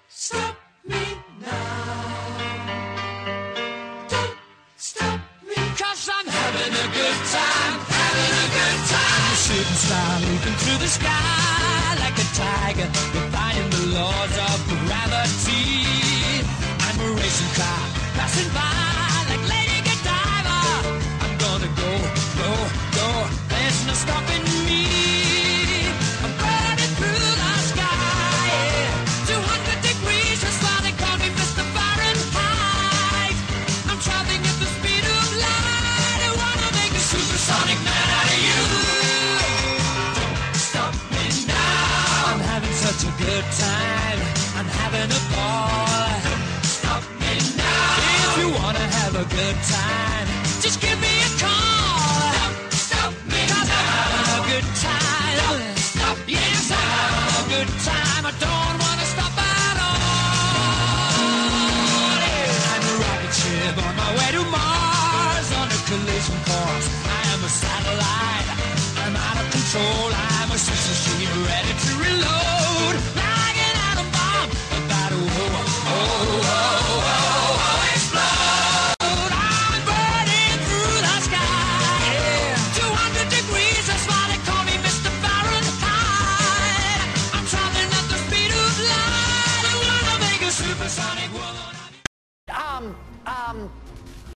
stop me now. Don't stop me, 'cause I'm having a good time, having a good time. I'm a shooting star leaping through the sky like a tiger, defying the laws of gravity. I'm a racing car passing by like Lady Godiva. I'm gonna go, go, go. There's no stopping me. I'm burning through the sky, yeah. 200 degrees, that's why they call me Mr. Fahrenheit. I'm traveling at the speed of light. I wanna make a supersonic man out of you. Don't stop me now. I'm having such a good time. I'm having a ball. Don't stop me now. If you wanna have a good time, just give me a call. Don't stop me now. I'm having a good time. Don't stop me now. Yes, I'm having a good time. I don't wanna stop at all. Yeah. I'm a rocket ship on my way to Mars on a collision course. I am a satellite. I'm out of control.